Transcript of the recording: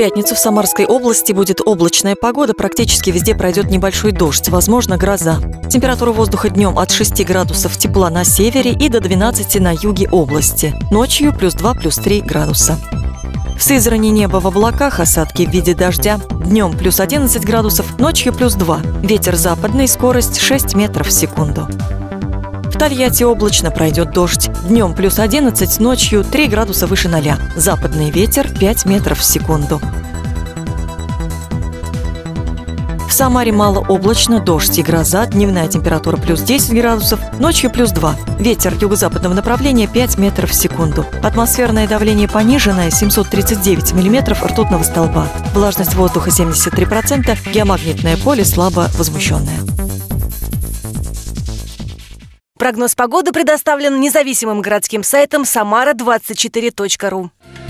пятницу в Самарской области будет облачная погода, практически везде пройдет небольшой дождь, возможно, гроза. Температура воздуха днем от 6 градусов тепла на севере и до 12 на юге области. Ночью +2, +3 градуса. В Сызрани небо в облаках, осадки в виде дождя. Днем +11 градусов, ночью +2. Ветер западный, скорость 6 метров в секунду. В Тольятти облачно, пройдет дождь. Днем +11, ночью 3 градуса выше 0. Западный ветер 5 метров в секунду. В Самаре малооблачно, дождь и гроза. Дневная температура +10 градусов, ночью +2. Ветер юго-западного направления 5 метров в секунду. Атмосферное давление пониженное 739 миллиметров ртутного столба. Влажность воздуха 73%, геомагнитное поле слабо возмущенное. Прогноз погоды предоставлен независимым городским сайтом samara24.ru.